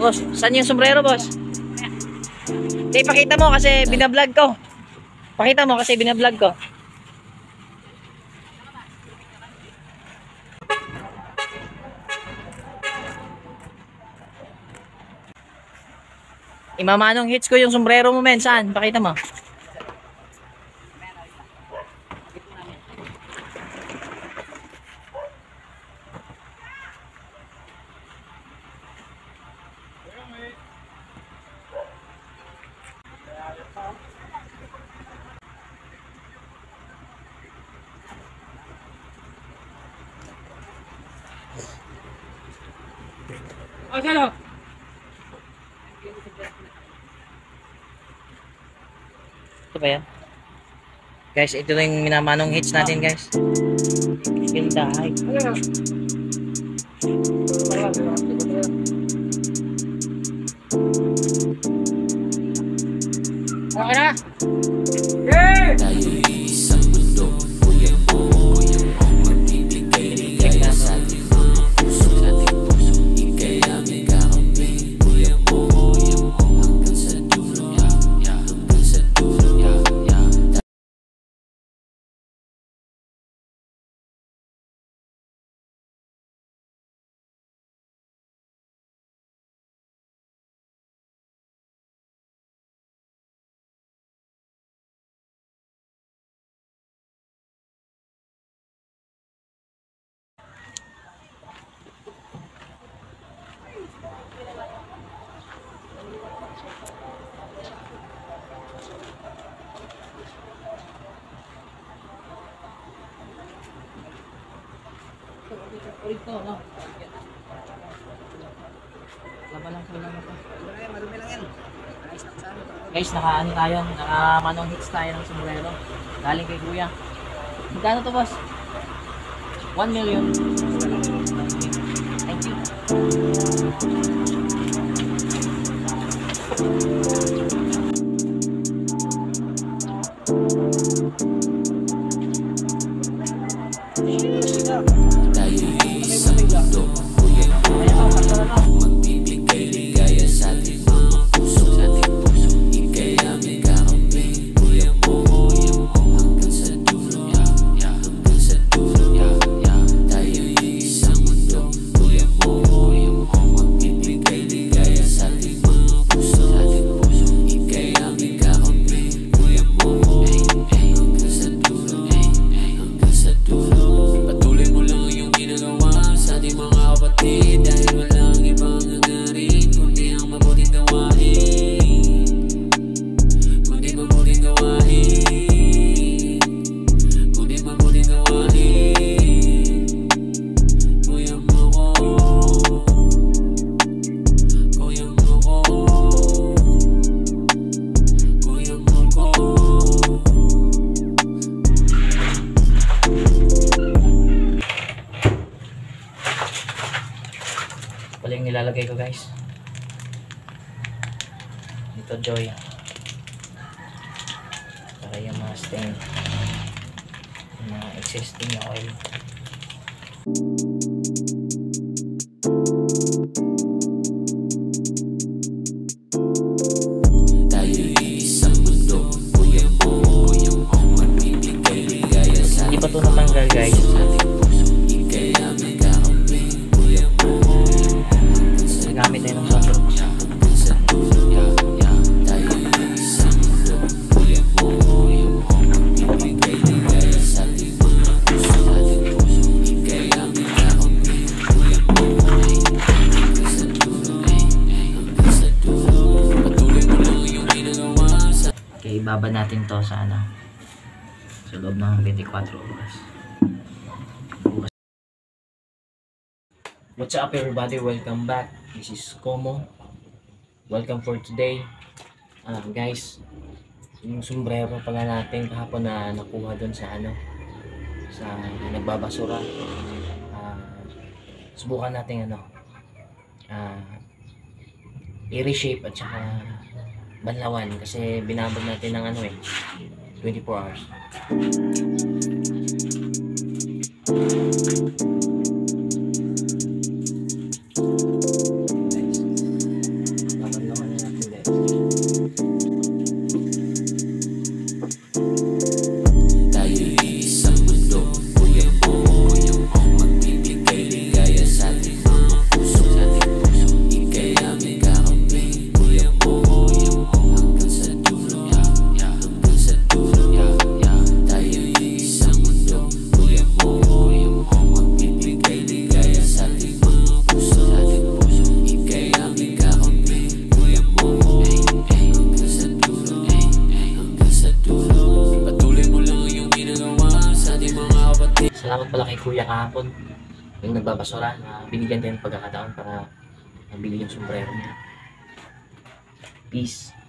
boss. Saan yung sombrero, boss? Hindi, pakita mo kasi binablog ko. Pakita mo kasi binablog ko. Imamanong hits ko yung sombrero mo, men. Saan? Pakita mo. Oh, salo. Ito ba yan? Guys, ito yung minamanong hits natin, guys. Ganda, ay. Okay na? Yeah! Ito, no? Laban lang sila na to. Marumi lang yan. Guys, naka-ano tayo? Naka-manong hits tayo ng sombrero. Galing kay kuya. Magkano to, boss? 1 million. Thank you. Magbibigay ligaya sa ating mga puso, ika'y aming kakambing. Kuya mo hanggang sa dulo, hanggang sa dulo. Tayo'y isang mundo. Kuya mo magbibigay ligaya sa ating mga puso, ika'y aming kakambing. Kuya mo hanggang sa dulo, hanggang sa dulo. Patuloy mo lang yung ginagawa sa ating mga kapatid, dahil walang ibang nagarin kundi ang mabuting gawain, kundi mabuting gawain, kundi mabuting gawain. Kuya mo ko, kuya mo ko, kuya mo ko. Pala yung nilalagay ko, guys. Dito, Joy. Para yung mga stain, yung mga existing na oil. Tayo'y isang mundo. Kuya mo magbibigay ligaya sa Hindi pa ito natanggal, guys. ika'y aming kakambing. Kuya mo Nagamit tayo ng sobrang. hanggang sa dulo. Tayo'y isang mundo. Kuya mo magbibigay ligaya sa ating mga puso, ika'y aming kakambing. Kuya mo hanggang sa dulo, hanggang sa dulo. Patuloy mo lang yung ginagawa sa Okay, ibaba natin to sa ano, sa loob ng 24 oras. What's up, everybody? Welcome back. This is Como. Welcome for today. Guys, yung sombrero pala natin kahapon na nakuha doon sa ano, sa nagbabasura. Subukan natin ano, i-reshape at saka banlawan kasi binabad natin ng ano 24 hours. Salamat pala kay Kuya kahapon. Yung nagbabasura na binigyan tayo ng pagkakataon para mabili yung sombrero niya. Peace.